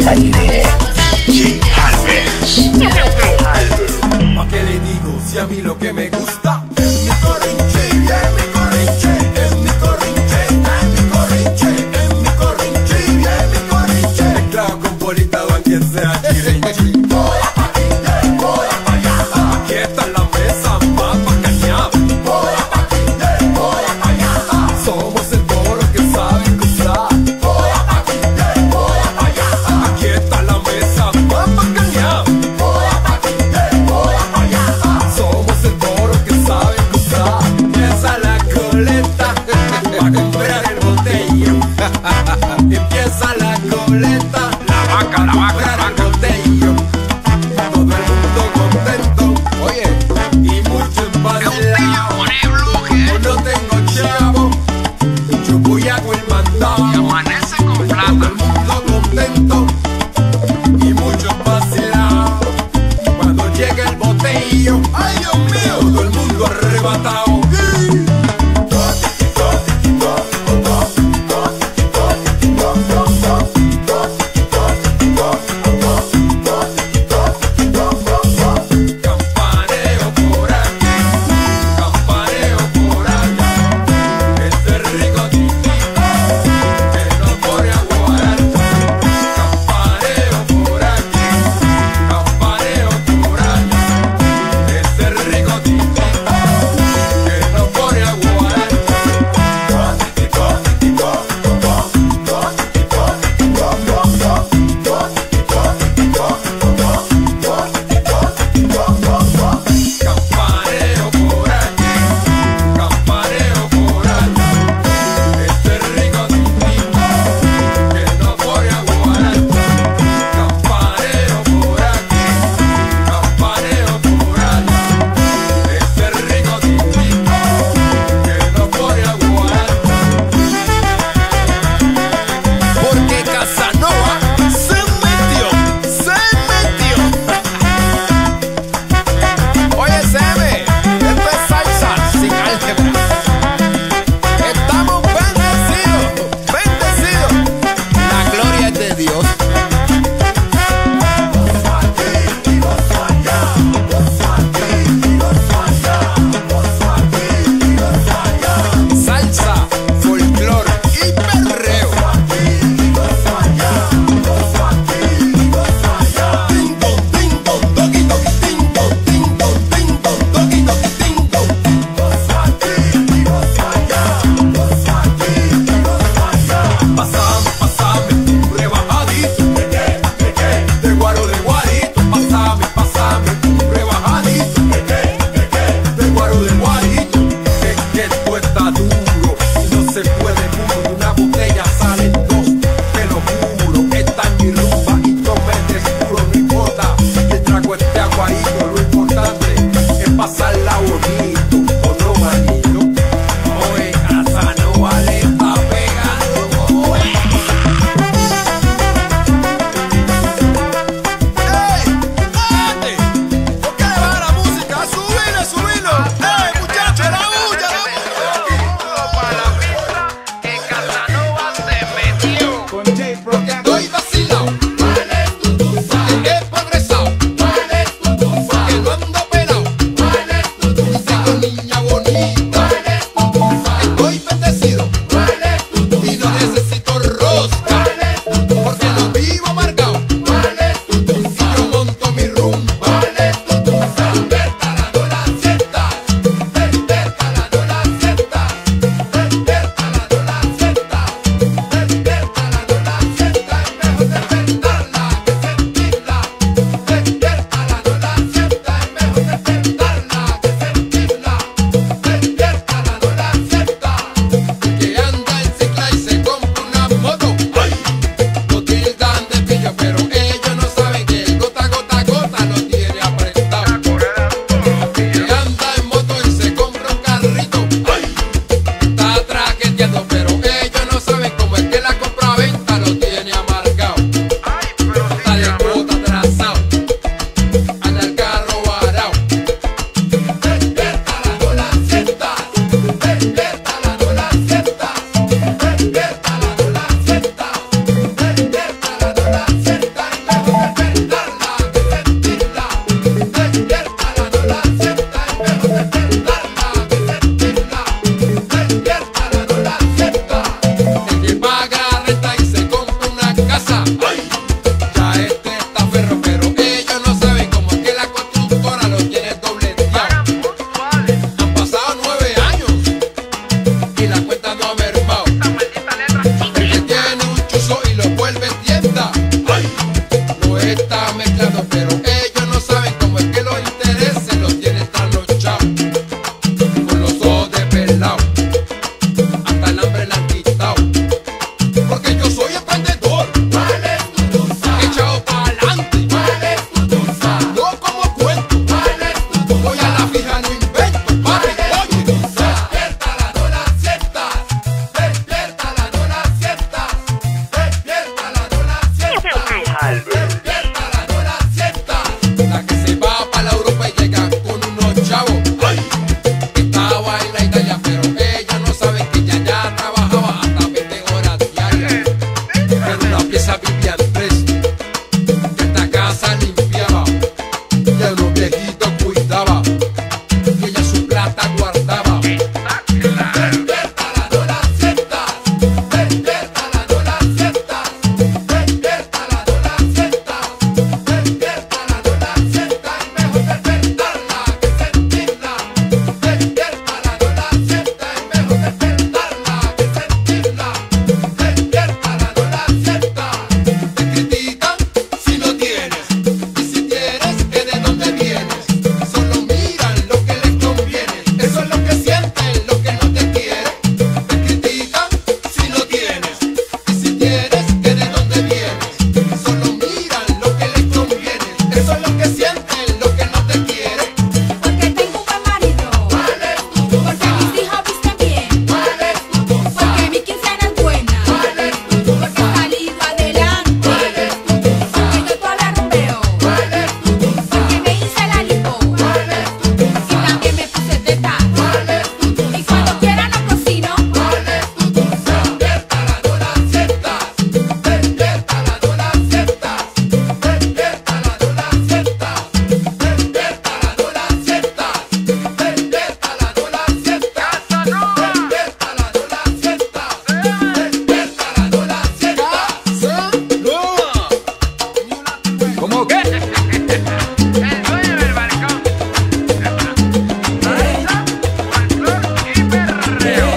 aire. DJ Alves. ¿Pa' qué le digo si a mí lo que me gusta es mi corrinche, mi corrinche, es mi corrinche, mi corrinche, es mi corrinche, mi corrinche. Mezclado con bolita o quien sea chirinchi. Aquí está la mesa más bacaneada. Somos el toro que sabe cruzar. Aquí está la mesa más bacaneada. Somos el toro que sabe cruzar. Empieza la coleta pa' comprar el botello. Empieza la coleta, la vaca, comprar el botello. Todo el mundo contento, oye, y mucho empacilado. Yo no tengo chavo, yo voy a hago el mandado. Amanece con plata. Todo el mundo contento y mucho vacilado. Cuando llega el botello, ay Dios mío, todo el mundo arrebatado. Campaneo por aquí, campaneo por allá. Este rico titito que no pone a guardar. Campaneo por aquí, campaneo por allá. Este rico titito que no pone a guardar. Campaneo por aquí, campaneo por allá. Este rico titito que no pone a guardar. Campaneo por aquí, campaneo por allá. Este rico titito que no pone a guardar. Porque Casanova se metió. Oye, Seme, esto es salsa sin álgebra. Estamos bendecidos. La gloria es de Dios. Salsa, folclor y perreo. Pasame, un rebajadito. De guaro de guarito. Pasame, un rebajadito. De guaro de guarito. Que esto está duro y no se puede puro. Una botella salen dos, te lo juro. Esta es mi rumba y no me descuro. No importa que el trago esté aguadito. Lo importante es pasarla bonito. Otro manito. Oye, Casanova le está pegando. ¡Ey! ¡Ande! ¿Por qué le baja la música? ¡Subilo! ¡Ey, muchachos! ¡La bulla! Para la pista que Casanova se metió. Estoy vacilado, he progresado, que no ando pelado, digo niña bonita, estoy bendecido y no necesito rosca, porque no vivo amargado, y yo monto mi rumba, despierta la nola siesta, despierta la nola siesta, despierta la nola siesta, despierta la nola siesta, es casa vivían tres, que esta casa limpiaba, y a unos viejitos cuidaba, y ella su plata guardaba. Despierta la Lola sientas, despierta la Lola sientas, despierta la Lola sientas, despierta la Lola sientas, y mejor despertarla que sentirla. Despierta la Lola sientas, y mejor despertarla que sentirla. Despierta la Lola sientas. Te critican si no tienes, y si tienes, que de dónde vienes. Solo miran lo que les conviene, eso es lo que sienten, lo que no te quieren. Te critican si no tienes, y si tienes, que de dónde vienes. Solo miran lo que les conviene, eso es lo que sienten, lo que no te quieren. Porque tengo un buen marido. ¿Cuál es tu tusa? Porque mis hijos visten bien. ¿Cuál es tu tusa? Porque mi quincena es buena. ¿Cuál es tu tusa? Porque he salido adelante. ¿Cuál es tu tusa? Porque yo todavía rumbeo. ¿Cuál es tu tusa? Porque me hice la lipo. ¿Cuál es tu Y tusa? también me puse teta. ¿Cuál es tu tusa? Y cuando quiera no cocino. ¿Cuál es tu tusa? Despierta la Lola sientas, despierta la Lola sientas, despierta la Lola sientas, despierta la Lola sientas, despierta la Lola sientas, Casanova. despierta la Lola sientas, despierta la Lola sientas. ¿Cómo qué? El dueño del balcón. Salsa, folclor y perreo.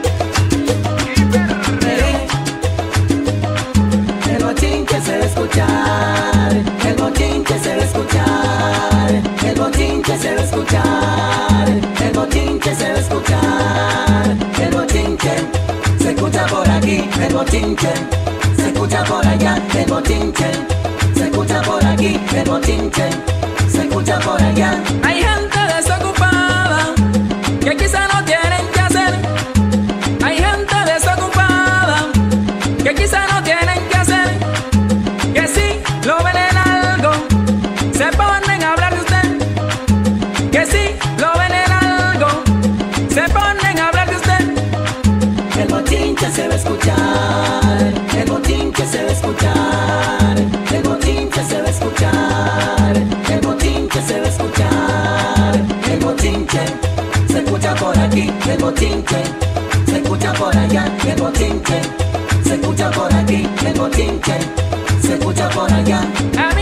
El bochinche se va a escuchar, el bochinche se va a escuchar, el bochinche se va a escuchar, el bochinche se va a escuchar, el bochinche se escucha por aquí, el bochinche se escucha por allá, el bochinche se escucha por aquí, el bochinche se escucha por allá. Hay gente desocupada que quizá no tienen que hacer. Hay gente desocupada que quizá no tienen que hacer, que si lo ven en algo se ponen a hablar de usted, que si lo ven en algo se ponen a hablar de usted. El bochinche se va a escuchar, el bochinche se va a escuchar, el bochinche se va a escuchar, el bochinche se va a escuchar, el bochinche se escucha por aquí, el bochinche se escucha por allá, el bochinche se escucha por aquí, el bochinche se escucha por allá. A mí